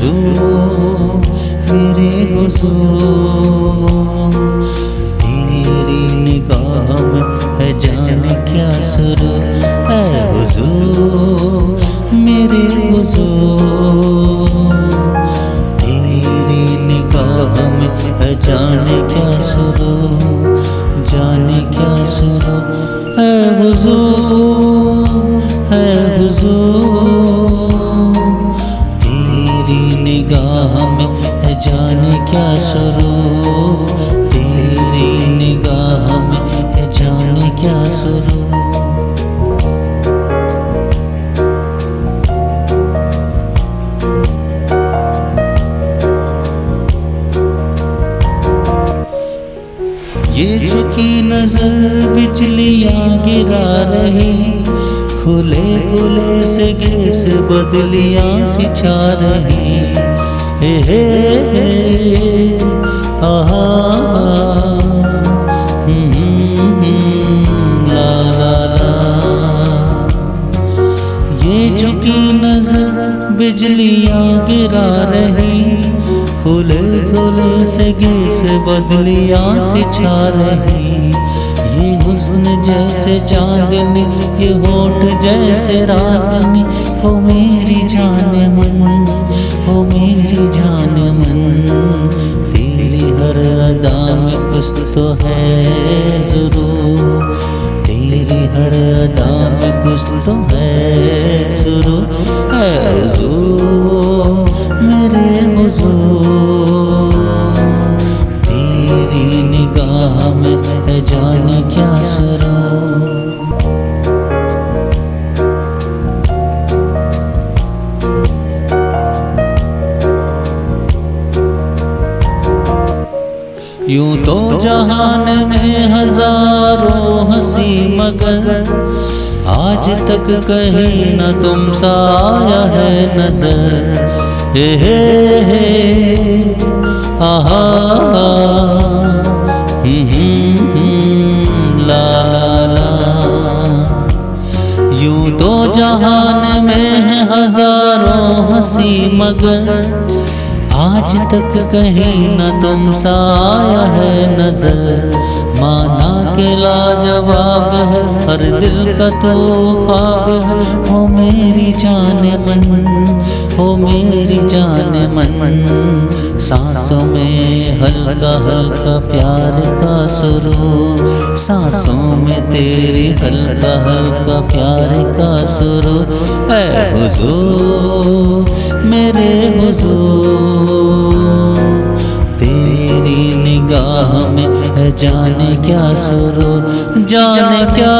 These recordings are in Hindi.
हुजूर मेरे हुजूर, तेरी निगाह में है जाने क्या सुरूर है हुजूर मेरे हुजूर, तेरी निगाह में है जाने क्या सुरूर, जाने क्या सुरूर है हुजूर, तेरी निगाह में है जाने क्या सुरूर, तेरी निगाह में है जाने क्या सुरूर। ये झुकी नजर बिजलियां गिरा रही, खुले खुले से गैस बदलियां सिछा रही, हे आहा ला ला ला। ये झुकी नजर बिजलियां गिरा रही, खुले खुले से गैस बदलियां सिछा रही, ये हुस्न जैसे चांदनी, ये होठ जैसे रागनी, हो मेरी जान मन, हो मेरी जान मन, तेरी हर अदा में कुछ तो है ज़रूर, तेरी हर अदा में कुछ तो है ज़रूर है हुजूर मेरे हुजूर, तेरी निगाह में है जाने क्या सुरूर। यूं तो जहान में हजारों हंसी मगर आज तक कहीं न तुम सा आया है नजर, हे आहा ला ला ला। यूं तो जहान में है हजारों हंसी मगर आज तक कहीं न तुम सा आया है नजर, माना के लाजवाब है हर दिल का तो ख्वाब है, हो मेरी जान मन, हो मेरी जान मन, सांसों में हल्का हल्का प्यार का सुरूर, सांसों में तेरी हल्का हल्का प्यार का सुरूर है हुजूर मेरे हुजूर, तेरी निगाह में है जाने क्या सुरूर, जाने क्या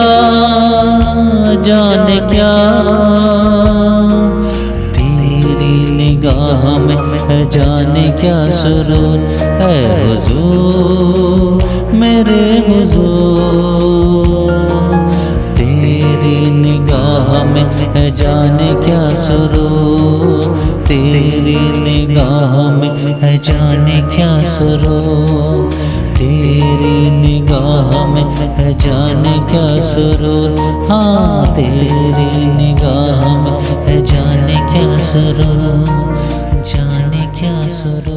तेरी निगाह में है जाने क्या सुरूर है हुजूर मेरे हुजूर, तेरी निगाह में है जाने क्या सुरूर, तेरी निगाह में है जाने क्या सुरूर, तेरी निगाह में है जाने क्या सुरूर, हाँ तेरी निगाह में है जाने क्या सुरूर, जाने क्या सुरूर।